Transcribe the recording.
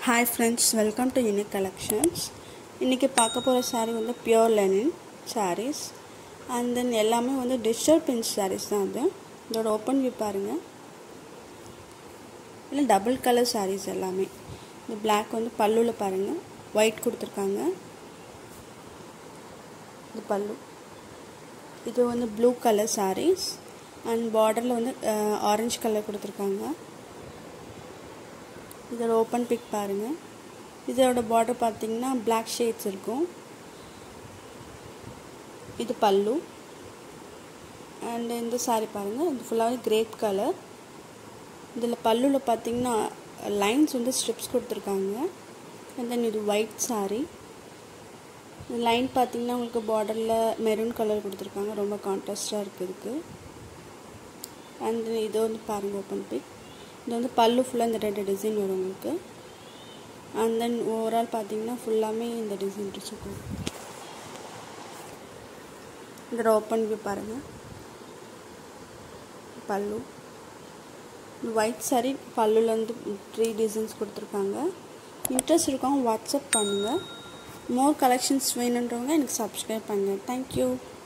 Hi friends, welcome to Unique Collections. இன்னைக்கு பார்க்க போற saree வந்து pure linen sarees and then எல்லாமே வந்து digital print sarees தான் அது. இதோட ஓபன் வியூ பாருங்க. இல்ல டபுள் கலர் sarees எல்லாமே. இந்த black வந்து பல்லுல பாருங்க. white கொடுத்திருக்காங்க. இது பல்லு. இது வந்து blue color sarees and borderல வந்து orange color கொடுத்திருக்காங்க. இதோட ஓபன் பிக் பாருங்க. இதோட border பாத்தீங்கன்னா black shades இருக்கும். இது பல்லு. and இந்த saree பாருங்க. இது ஃபுல்லாவே grape color. இதுல பல்லுல பாத்தீங்கன்னா lines வந்து strips கொடுத்திருக்காங்க. and then இது white saree. இந்த லைன் பாத்தீங்கன்னா உங்களுக்கு borderல maroon color கொடுத்திருக்காங்க. ரொம்ப கான்ட்ராஸ்டா இருக்கு இதுக்கு. and இது வந்து பாருங்க ஓபன் பிக். இது வந்து பல்லு ஃபுல்லா இந்த ரெண்டு டிசைன் வரும் உங்களுக்கு. and then ஓவரால் பாத்தீங்கன்னா ஃபுல்லாமே இந்த டிசைன் இருக்கும். இந்த ஓபன் வியூ பாருங்க. பல்லு white saree பல்லுல வந்து 3 டிசைன்ஸ் கொடுத்திருக்காங்க. இன்ட்ரஸ்ட் இருக்கவங்க வாட்ஸ்அப் பண்ணுங்க. more collections வேணும்ன்றவங்க எனக்கு subscribe பண்ணுங்க. Thank you.